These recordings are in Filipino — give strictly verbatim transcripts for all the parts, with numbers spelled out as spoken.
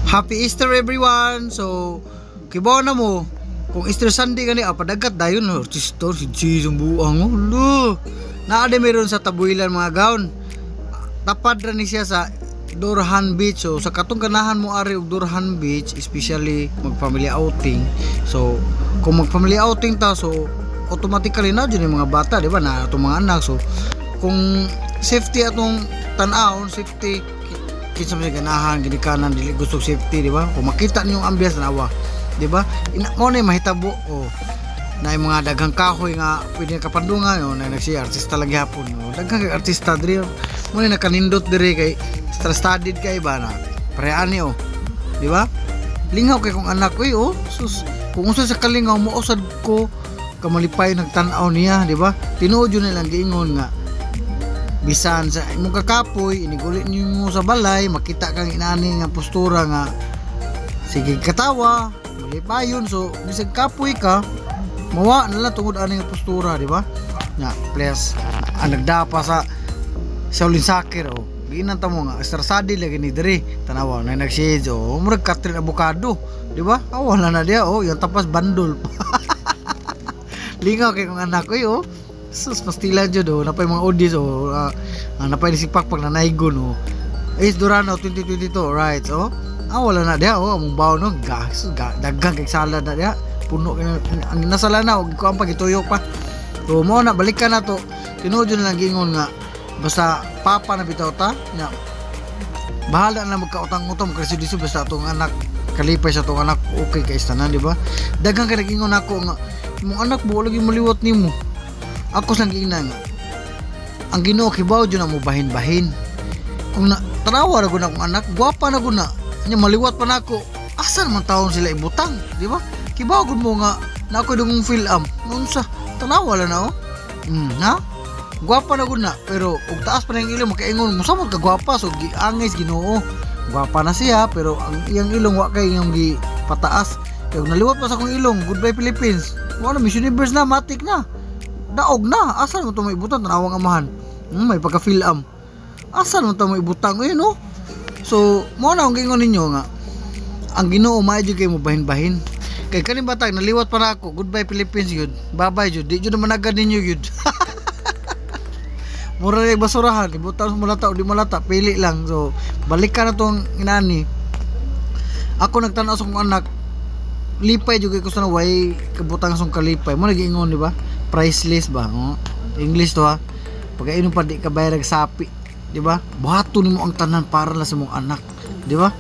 Happy Easter everyone. So kibaw na mo kung Easter Sunday gani ah, padagat dayon no artista si Jisung buang ulo. Naa de meron sa Tabuilan mga gaon. Tapad ra ni siya sa Durhan Beach. So sa katong ganahan mo ari og Durhan Beach, especially mag family outing. So kung mag family outing ta, so automatically na dyan yung mga bata, di ba, na itong mga anak. So kung safety atong tan-aon, safety kinsa man ganahan ginikanan dili gusto safety, di ba? Kung makita niyo ang ambiance nawa, di ba? Ina mo na mahitabo oh. Na yung mga daghang kahoy nga pwede kapandungan oh, na nagsi artista lagi hapon. Oh. Daghang kay artista diri mo na nakanindot diri kay studied kay ba na pareani oh. Di ba? Lingaw kay kung anak ko oh. Sus, kung usa sa kalingaw mo usad ko kamalipay nagtan-aw niya, di ba? Tinuod yun nilang giingon nga bisan sa imong kakapoy inigulit niyo sa balay, makita kang inani nga postura nga sige katawa malipayon. So bisag kapoy ka mawa na lang tungod ani nga postura, di ba? Nga please ang nagdapa sa Shaolin Soccer oh. Giinan ta mo nga estrasadi lagi ni diri tanawa na nagshades oh, murag Catherine Avocado, di ba? Awa na na dia oh, yung tapas bandol. Lingaw kay kung anak ko oh. Sus pastila jud oh, napay mga odis oh. Uh, uh, napay si Pakpak na naigon oh. Ace Durano twenty twenty-two right oh. Ah wala na dia oh, among bawo no gas daghang kay salad na dia. Puno ang nasala na og ko ang pagituyo pa. So mo na balikan na to. Tinuod na lang gingon nga basta papa na bitaw ta nya. Bahala na magkautang-utang kasi diso basta atong anak kalipay sa atong anak okay kay tanan, di ba? Daghang kay gingon ako nga imong anak mo lagi maliwat nimo. Ako sang giingnan nga ang Ginoo kibaw jud na mo bahin-bahin. Kung na tanawa ra gud akong anak, gwapa na gud na. Nya maliwat pa nako. Asan man taon sila ibutang, di ba? Kibaw gud mo nga na ako dungong feel am. Unsa? Tanawa la na oh. Mm, ha? Gwapa na gud na, pero ug taas pa ning ilong makaingon mo samot ka gwapa so giangis Ginoo. Gwapa na siya pero ang iyang ilong wa kay yung gi pataas. Kaya naliwat pa sa akong ilong, goodbye Philippines. Wala Miss Universe na, matik na. Daog na, asan mo ito may ibutang, tanawang amahan. Hmm, may pagka-feel am. Asan mo ito may ibutang, ayun no? So, mo na akong gingon ninyo nga, ang Ginoo maayos kayo mo bahin-bahin. Kay kaning batang, naliwat pa na ako, goodbye Philippines yun. Bye-bye yun, di yun naman agad ninyo yun. Mura rin basurahan, ibutang mo lata o di mo lata, pili lang. So, balikan na itong inani. Ako nagtanaw sa kong anak, lipay juga ko sa naway kabutang song kalipay mo nagiingon, di ba? Priceless ba oh? English to ha. Pagkainom pa di ka bayar og sapi, di ba? Buhaton nimo ang tanan para la sa mong anak, di ba?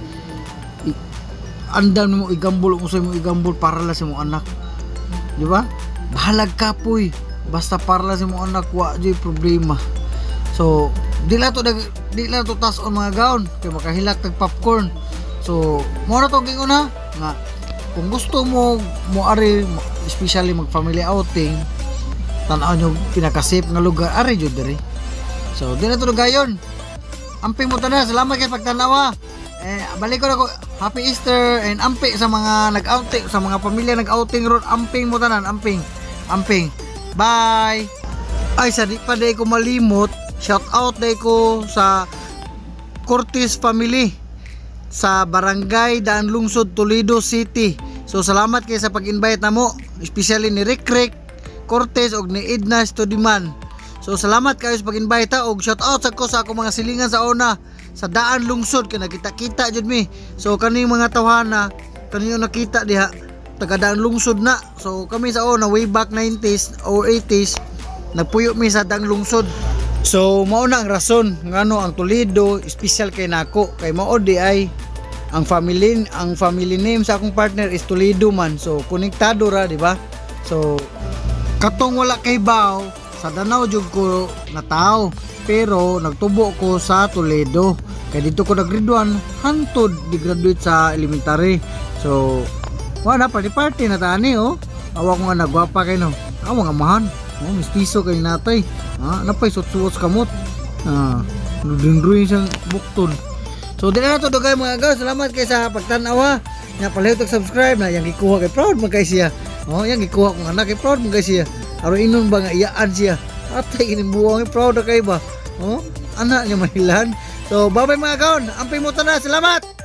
Andam nimo igambol unsa mo igambol para la sa mong anak, di ba? Bahalag kapoy basta para la sa mong anak wa jud problema. So di la to di la to tas on mga gaon kay makahilak tag popcorn. So mo na to gingon ha nga kung gusto mo mo ari especially mag family outing tan-aw nyo pinakasip nga lugar ari jud diri. So di na to gayon. Amping mo tanan, salamat kay pagtanawa. Eh balik ko na ko happy Easter and amping sa mga nag-outing sa mga pamilya nag-outing ron, amping mo tanan, amping. Amping. Bye. Ay sa di pa day ko malimot, shout out day ko sa Cortez family sa Barangay Daan Lungsod, Toledo City. So salamat kay sa pag-invite namo, especially ni Rick Rick Cortez og ni Edna Studiman. So salamat kayo sa pag-invite ha, og shout out sa ko sa akong mga silingan sa una sa Daan Lungsod kay nakita-kita jud mi. So kani mga tawhana kaniyo nakita diha taga Daan Lungsod na. So kami sa una way back nineties or eighties nagpuyo mi sa Daan Lungsod. So mao na ang rason ngano ang Toledo special kay nako kay mao di ay ang family ang family name sa akong partner is Toledo man. So konektado ra, di ba? So katong wala kay baw sa Danau jud ko nataw pero nagtubo ko sa Toledo kay dito ko naggraduan hantod di graduate sa elementary. So wala pa di party na tani oh. Awa ko nga nagwapa kay no. Awa nga mahan. Oh, mistiso kay natay. Ha, napay sutsuot kamot. Ah, nudindruin siyang bukton. So dili na to dugay mga guys. Salamat kay sa pagtan-aw. Nya palihog og subscribe na yang gikuha kay proud man kay siya. Oh, yang gikuha kong anak kay proud man kay siya. Aron inon ba nga iyaan siya. Atay ini buwang proud kay ba. Oh, anak niya mahilan. So bye bye mga kaon. Amping mo tanan. Salamat.